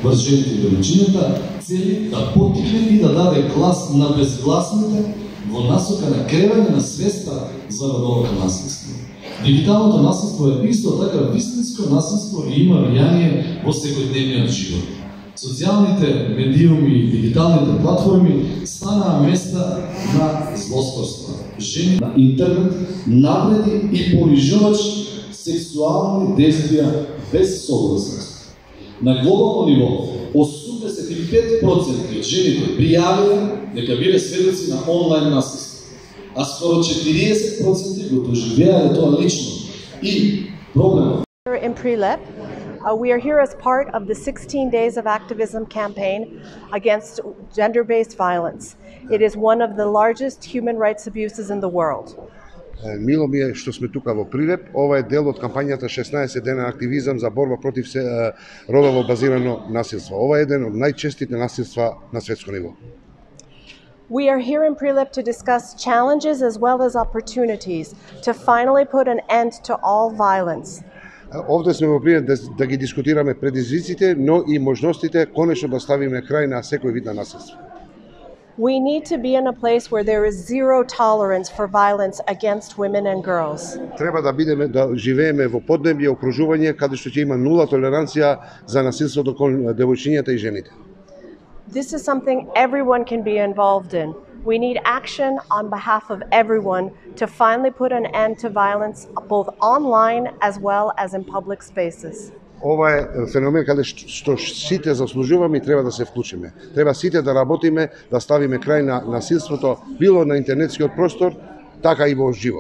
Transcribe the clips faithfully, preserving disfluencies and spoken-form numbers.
врз жените и домаќината, цели да поттикне и да даде глас на безгласните во насока на креирање на свеста за родовото наследство. Дигиталното наследство е исто така вистинско наследство и има влијание во секојдневниот живот. Социјалните медиуми и дигиталните платформи станаа места на злосторство. Жени на интернет навреди и понижувач сексуални действија без согласност. На глобално ниво, осумдесет и пет проценти од жените пријавиле дека биле сведоци на онлайн насилство, а скоро четириесет проценти го доживеале тоа лично. И проблемот in Prilep, uh, we are here as part of the sixteen days of activism campaign against gender-based violence. It is one of the largest human rights abuses in the world. Мило ми е што сме тука во Прилеп. Ова е дел од кампањата шеснаесет дена активизам за борба против родово базирано насилство. Ова е еден од најчестите насилства на светско ниво. We are here in Prilep to discuss challenges as well as opportunities to finally put an end to all violence. Овде сме во Прилеп да, да ги дискутираме предизвиците, но и можностите конечно да ставиме крај на секој вид на насилство. We need to be in a place where there is zero tolerance for violence against women and girls. Треба да бидеме да живееме во поднебје окружување каде што ќе има нула толеранција за насилството кон девојчињата и жените. This is something everyone can be involved in. We need action on behalf of everyone to finally put an end to violence both online as well as in public spaces. Ова е феномен каде што сите заслужуваме и треба да се вклучиме. Треба сите да работиме, да ставиме крај на насилството, било на интернетскиот простор, така и во живо.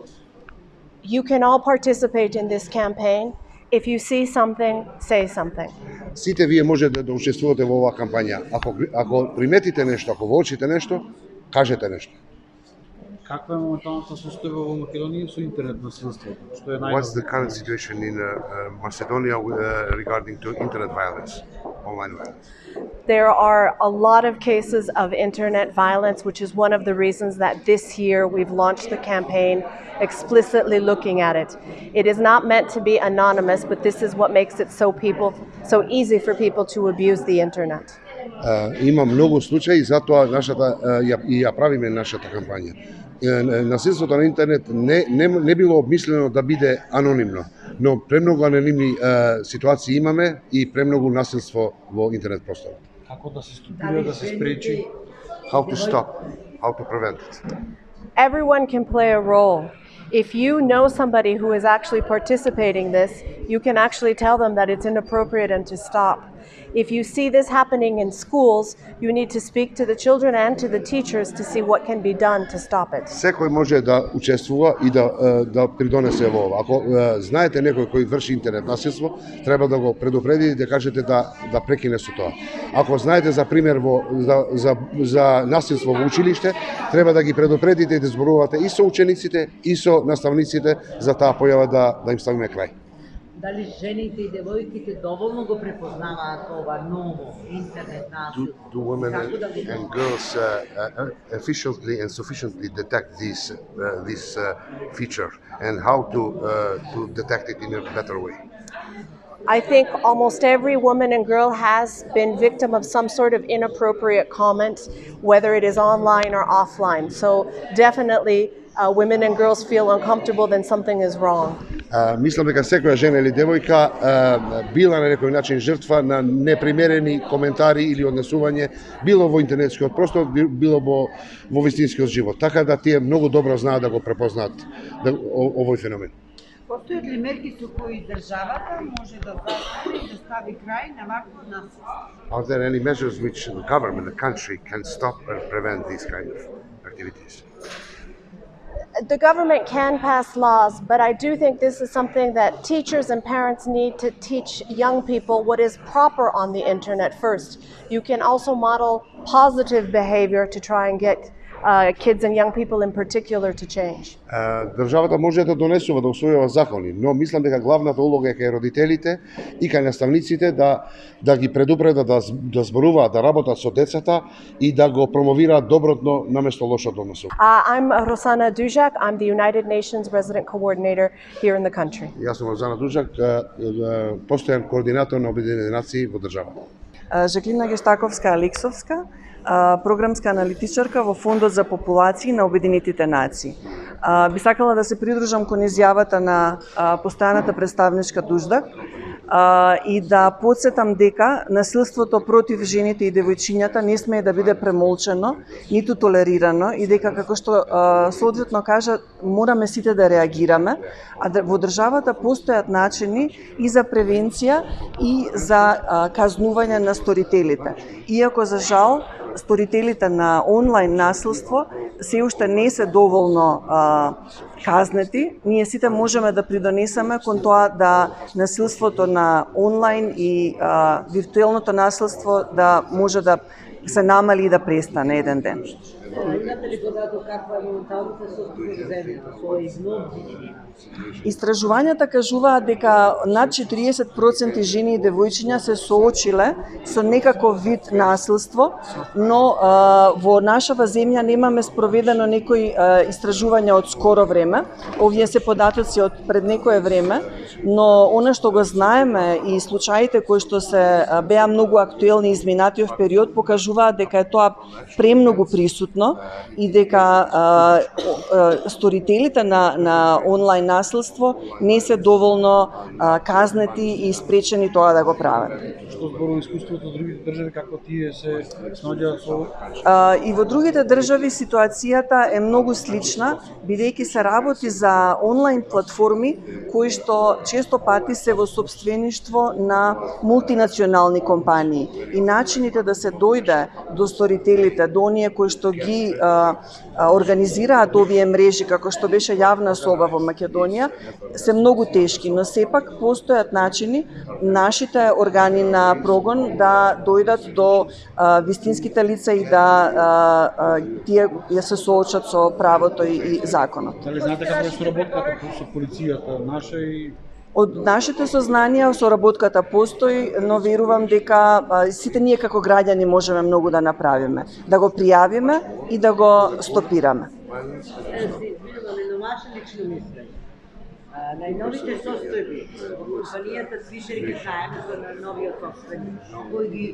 You can all participate in this campaign. If you see something, say something. Сите вие можете да учествувате во оваа кампања. Ако ако приметите нешто, ако воочите нешто, кажете нешто. Каква е моменталната состојба во Македонија со интернет насилството? Што е најдобро? What's the current situation in uh, Macedonia uh, regarding to internet violence, online violence? There are a lot of cases of internet violence, which is one of the reasons that this year we've launched the campaign explicitly looking at it. It is not meant to be anonymous, but this is what makes it so people so easy for people to abuse the internet. Uh, има многу случаи, затоа нашата uh, ја, и ја правиме нашата кампања. Насилството на интернет не, не, не било обмислено да биде анонимно, но премногу анонимни е, ситуации имаме и премногу насилство во интернет просторот. Како да се стопира, да се спречи? How to stop, how to prevent it. Everyone can play a role. If you know somebody who is actually participating in this, you can actually tell them that it's inappropriate and to stop. If you see this happening in schools, you need to speak to the children and to the teachers to see what can be done to stop it. Секој може да учествува и да да придонесе во ова. Ако знаете некој кој врши интернет насилство, треба да го предупредите и да кажете да да прекине со тоа. Ако знаете за пример во за за, за насилство во училиште, треба да ги предупредите и да зборувате и со учениците и со наставниците за таа појава да да им ставиме крај. Дали жените и девојките доволно го препознаваат ова ново интернет насилство? Do, do women and, and girls uh, uh, efficiently and sufficiently detect this uh, this uh, feature, and how to uh, to detect it in a better way? I think almost every woman and girl has been victim of some sort of inappropriate comment, whether it is online or offline. So definitely uh, women and girls feel uncomfortable then something is wrong. Uh, мислам дека секоја жена или девојка uh, била на некој начин жртва на непримерени коментари или однесување, било во интернетскиот простор, било во, во вистинскиот живот. Така да тие многу добро знаат да го препознаат да, о, овој феномен. Постојат ли мерки со кои државата може да застане и да стави крај на вакво насилство? Are there any measures which the government, the country, can stop and prevent these kind of activities? The government can pass laws, but I do think this is something that teachers and parents need to teach young people what is proper on the internet first. You can also model positive behavior to try and get uh, kids and young people in particular to change. Државата може да донесува, да усвојува закони, но мислам дека главната улога е кај родителите и кај наставниците да да ги предупредат да да зборуваат, да работат со децата и да го промовираат доброто наместо лошото однесување. Uh, I'm Rosana Dujak. I'm the United Nations Resident Coordinator here in the country. Јас сум Росана Дужак, постојан координатор на Обединените нации во државата. Жаклина Гештаковска-Алексовска, програмска аналитичарка во Фондот за популации на Обединетите нации. Би сакала да се придружам кон изјавата на постојаната представничка Дуждак и да подсетам дека насилството против жените и девојчињата не смее да биде премолчено, ниту толерирано и дека, како што соодветно кажа, мораме сите да реагираме, а во државата постојат начини и за превенција и за казнување на сторителите. Иако за жал сторителите на онлайн насилство се уште не се доволно а, казнети, ние сите можеме да придонесеме кон тоа да насилството на онлайн и а, виртуелното насилство да може да се намали и да престане еден ден. Имате ли податок каква е моменталната состојба земјата со изнови? Истражувањата кажуваат дека над четириесет проценти жени и девојчиња се соочиле со некаков вид насилство, но а, во нашава земја немаме спроведено некои а, истражувања од скоро време. Овие се податоци од пред некое време, но она што го знаеме и случаите кои што се а, беа многу актуелни изминатиот период покажуваат дека е тоа премногу присутно и дека а, а, сторителите на, на онлайн насилство не се доволно а, казнети и спречени тоа да го прават. Што зборува искуството од другите држави, како тие се снаоѓаат со? А, и во другите држави ситуацијата е многу слична, бидејќи се работи за онлайн платформи кои што често пати се во собствеништво на мултинационални компании и начините да се дојде до сторителите, до оние кои што ги а, а, организираат овие мрежи, како што беше јавна соба во Македонија, се многу тешки, но сепак постојат начини нашите органи на прогон да дојдат до а, вистинските лица и да а, а, тие ја се соочат со правото и, и законот. Дали знаете како е соработката со полицијата наша и Од нашите сознанија соработката постои, но верувам дека а, сите ние како граѓани можеме многу да направиме, да го пријавиме и да го стопираме. На ваше лично мислење, најновите состојби во компанијата Свишер ги заедно со новиот собственик, кој ги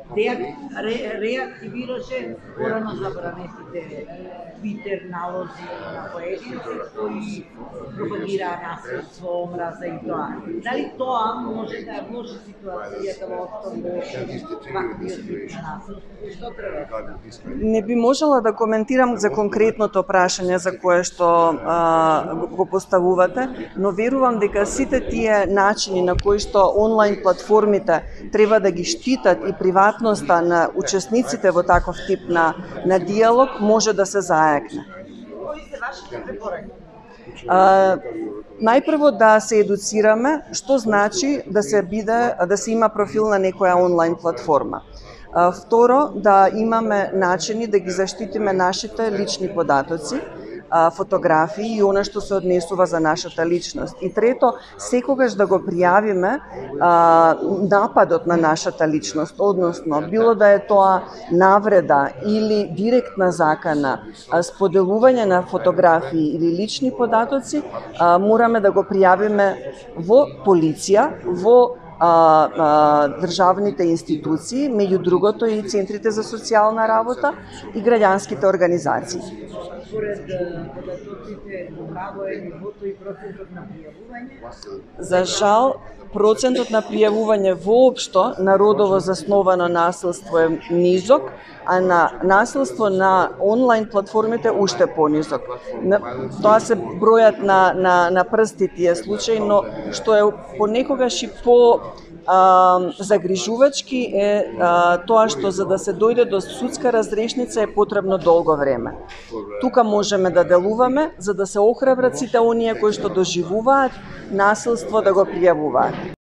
ре, реактивираше порано забранетите Твитер налози на поединци кои пропагираа насилство, омраза и тоа. Дали тоа може да влоши ситуацијата во ваквиот тип насилство? Што треба? Не би можела да коментирам за конкретното прашање за кое што а, го поставувате, но верувам дека сите тие начини на кои што онлайн платформите треба да ги штитат и приватноста на учесниците во таков тип на, на диалог може да се заекне. Кои се вашите препораки? А, најпрво да се едуцираме што значи да се биде да се има профил на некоја онлайн платформа. А, второ, да имаме начини да ги заштитиме нашите лични податоци, фотографии и она што се однесува за нашата личност. И трето, секогаш да го пријавиме а, нападот на нашата личност, односно, било да е тоа навреда или директна закана, а, споделување на фотографии или лични податоци, а, мораме да го пријавиме во полиција, во А, а, државните институции, меѓу другото и центрите за социјална работа и граѓанските организации. Според податоците, како е нивото и процентот на пријавување? За жал, процентот на пријавување воопшто на родово засновано насилство е низок, а на насилство на онлайн платформите уште понизок. Тоа се бројат на, на, на прсти тие случаи, но што е понекогаш и по а, загрижувачки е а, тоа што за да се дојде до судска разрешница е потребно долго време. Тука можеме да делуваме за да се охрабрат сите оние кои што доживуваат насилство да го пријавуваат.